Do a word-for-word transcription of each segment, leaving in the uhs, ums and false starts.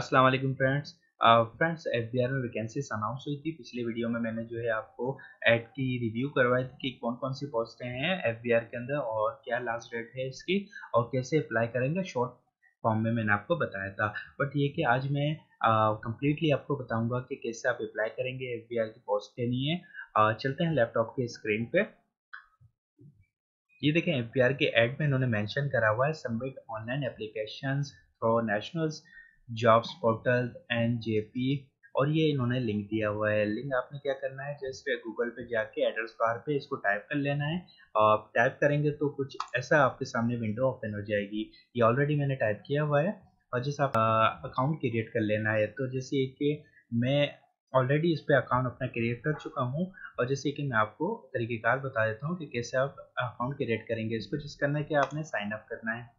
अस्सलाम वालेकुम friends. Friends F B R में वैकेंसीज अनाउंस हुई थी। पिछले वीडियो में मैंने जो है आपको ऐड की रिव्यू करवाई थी कि कौन कौन सी पोस्टें हैं एफ बी आर के अंदर और क्या लास्ट डेट है इसकी और कैसे अप्लाई करेंगे शॉर्ट फॉर्म में मैंने आपको बताया था। बट ये कि आज मैं कम्प्लीटली uh, आपको बताऊंगा कि कैसे आप अप्लाई करेंगे एफ बी आर की पोस्ट के लिए। uh, चलते हैं लैपटॉप के स्क्रीन पे। ये देखें एफ बी आर के एड में इन्होंने मेंशन करा हुआ है submit online applications for nationals jobs portal and J P, और ये इन्होंने लिंक दिया हुआ है। लिंक आपने क्या करना है, जस्ट गूगल पे जाके एड्रेस बार पे इसको टाइप कर लेना है। आप टाइप करेंगे तो कुछ ऐसा आपके सामने विंडो ओपन हो जाएगी। ये ऑलरेडी मैंने टाइप किया हुआ है और जैसे आप अकाउंट क्रिएट कर लेना है। तो जैसे कि मैं ऑलरेडी इस पे अकाउंट अपना क्रिएट कर चुका हूँ और जैसे कि मैं आपको तरीकेकार बता देता हूँ कि कैसे आप अकाउंट क्रिएट करेंगे। इसको जिस करना है कि आपने साइन अप करना है।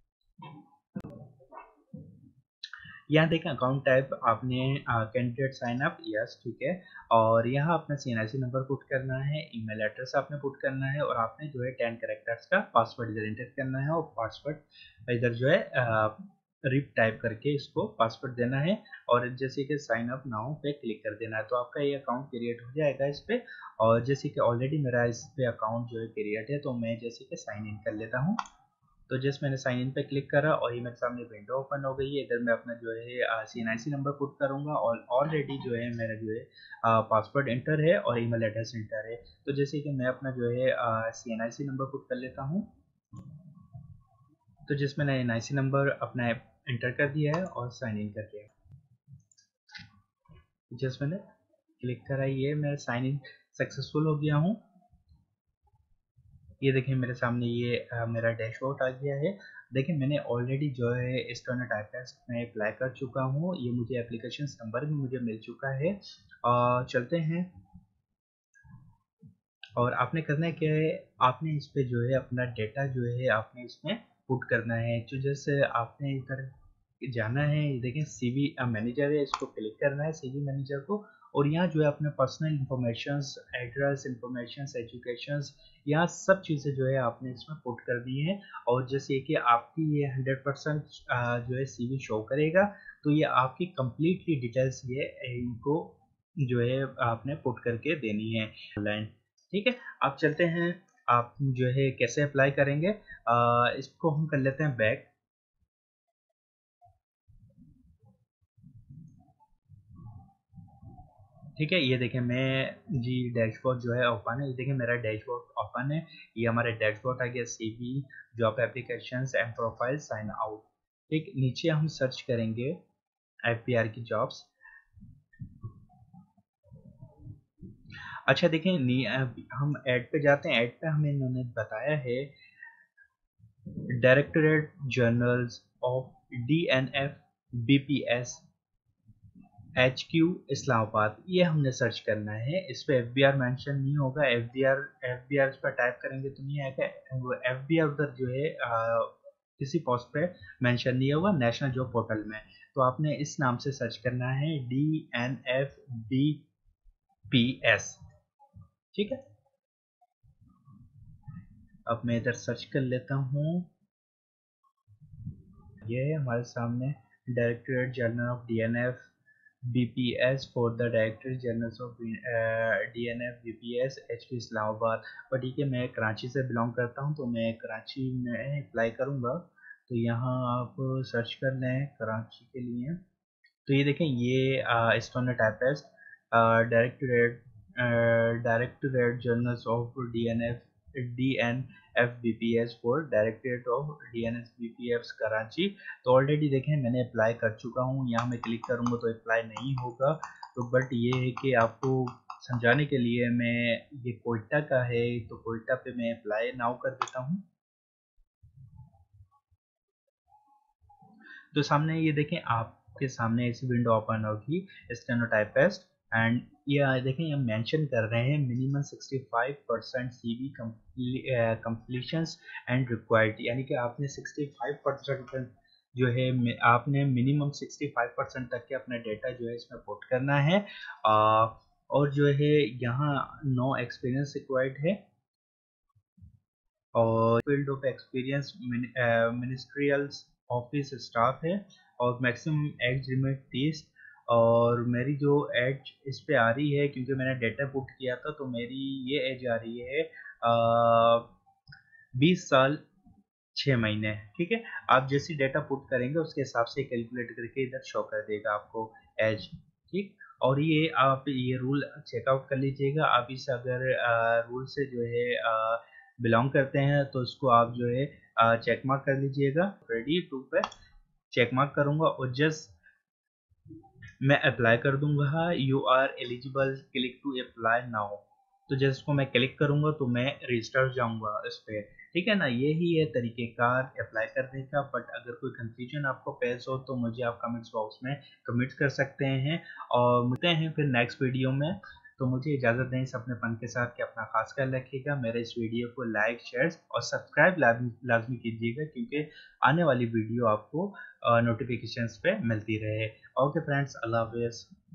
यहाँ देखें अकाउंट टाइप आपने कैंडिडेट साइन अप, यस ठीक है। और यहाँ अपना C N I C number put करना है, ईमेल एड्रेस आपने पुट करना है और आपने जो है टेन कैरेक्टर्स का पासवर्ड इधर एंटर करना है और पासवर्ड इधर जो है रिप टाइप करके इसको पासवर्ड देना है और जैसे कि साइन अप नाउ पे क्लिक कर देना है तो आपका ये अकाउंट क्रिएट हो जाएगा इस पे। और जैसे कि ऑलरेडी मेरा इस पे अकाउंट जो है क्रिएट है तो मैं जैसे कि साइन इन कर लेता हूँ। तो जस्ट मैंने साइन इन पे क्लिक करा और ये मेरे सामने विंडो ओपन हो गई है। इधर मैं अपना जो है C N I C number put करूंगा और ऑलरेडी जो है मेरा जो है पासवर्ड एंटर है और ईमेल एड्रेस एंटर है। तो जैसे कि मैं अपना जो है C N I C number put कर लेता हूँ। तो जिस मैंने एन आई सी नंबर अपना एंटर कर दिया है और साइन इन कर दिया, जस्ट मैंने क्लिक करा, ये मैं साइन इन सक्सेसफुल हो गया हूँ। ये देखिए मेरे सामने ये आ, मेरा डैशबोर्ड आ गया है। देखिए मैंने ऑलरेडी जो है स्टोनोटाइपेस्ट में अप्लाई कर चुका हूँ। ये मुझे एप्लीकेशन नंबर भी मुझे मिल चुका है। आ, चलते हैं और आपने करना है क्या है, आपने इस पे जो है अपना डेटा जो है आपने इसमें पुट करना है। तो जैसे आपने इधर जाना है, देखें सीवी मैनेजर है, इसको क्लिक करना है सीवी मैनेजर को और यहाँ जो है अपने personal information, address information, education, यहाँ सब चीज़ें जो है आपने इसमें पुट कर दी है। और जैसे कि आपकी ये हंड्रेड परसेंट जो है सीवी शो करेगा तो ये आपकी कंप्लीटली डिटेल्स ये इनको जो है आपने पुट करके देनी है ऑनलाइन। ठीक है, आप चलते हैं आप जो है कैसे अप्लाई करेंगे। आ, इसको हम कर लेते हैं बैक। ठीक है, ये देखें मैं जी डैशबोर्ड जो है ओपन है। ये देखें मेरा डैशबोर्ड ओपन है। ये हमारे डैशबोर्ड आ गया CV job applications and profile sign out. ठीक, नीचे हम सर्च करेंगे एफ बी आर की जॉब्स। अच्छा देखें हम ऐड पे जाते हैं। ऐड पे हमें इन्होंने बताया है directorate generals of D N F B P S H Q Islamabad, ये हमने सर्च करना है। इस पे एफ बी आर मेंशन नहीं होगा। F B R F B R इस पर टाइप करेंगे तो नहीं आएगा। वो एफ बी आर उधर जो है आ, किसी पोस्ट पे मेंशन नहीं होगा नेशनल जॉब पोर्टल में। तो आपने इस नाम से सर्च करना है D N F B P S. ठीक है, अब मैं इधर सर्च कर लेता हूँ। ये है हमारे सामने directorate general of D N F B P S for the Director General of D N F B P S H Q Islamabad. पर ठीक है, मैं कराची से बिलोंग करता हूँ तो मैं कराची में अप्लाई करूँगा। तो यहाँ आप सर्च कर लें कराची के लिए। तो ये देखें ये stenotypist directorate directorate generals of D N F D N F B P S for directorate of D N F B P S Karachi. तो ऑलरेडी देखें मैंने अप्लाई कर चुका हूँ। यहाँ मैं क्लिक करूँगा तो अप्लाई नहीं होगा। तो बट ये है कि आपको समझाने के लिए मैं, ये कोयटा का है तो कोयटा पे मैं अप्लाई नाउ कर देता हूँ। तो सामने ये देखें आपके सामने ऐसी विंडो ओपन होगी स्टेनोटाइपिस्ट एंड ये देखें ये मेंशन कर रहे हैं minimum sixty five percent CV completions and required, यानी कि आपने सिक्सटी फाइव परसेंट जो है आपने मिनिमम सिक्सटी फाइव परसेंट तक के अपना डेटा जो है इसमें पुट करना है। आ, और जो है यहाँ नो एक्सपीरियंस रिक्वायर्ड है और field of experience ministerial office staff है। और मैक्सिमम एज लिमिट तीस। और मेरी जो एज इस पे आ रही है, क्योंकि मैंने डेटा पुट किया था, तो मेरी ये एज आ रही है बीस साल छः महीने। ठीक है, आप जैसी डेटा पुट करेंगे उसके हिसाब से कैलकुलेट करके इधर शो कर देगा आपको एज। ठीक, और ये आप ये रूल चेकआउट कर लीजिएगा। आप इस अगर रूल से जो है बिलोंग करते हैं तो इसको आप जो है चेक मार्क कर लीजिएगा। रेडी टू पे चेक मार्क करूंगा और जस्ट मैं अप्लाई कर दूंगा। You are eligible, click to apply now. तो जैसे इसको मैं क्लिक करूंगा तो मैं रजिस्टर जाऊंगा इस पे। ठीक है ना, यही है तरीकेकार अप्लाई करने का। बट अगर कोई कंफ्यूजन आपको पेश हो तो मुझे आप कमेंट्स बॉक्स में कमेंट कर सकते हैं। और मिलते हैं फिर नेक्स्ट वीडियो में। तो मुझे इजाज़त दें इस अपने पन के साथ कि अपना खास ख्याल रखिएगा। मेरे इस वीडियो को लाइक, शेयर और सब्सक्राइब लाजमी लाजमी कीजिएगा, क्योंकि आने वाली वीडियो आपको नोटिफिकेशंस पे मिलती रहे। ओके फ्रेंड्स, अल्लाह हाफिज़।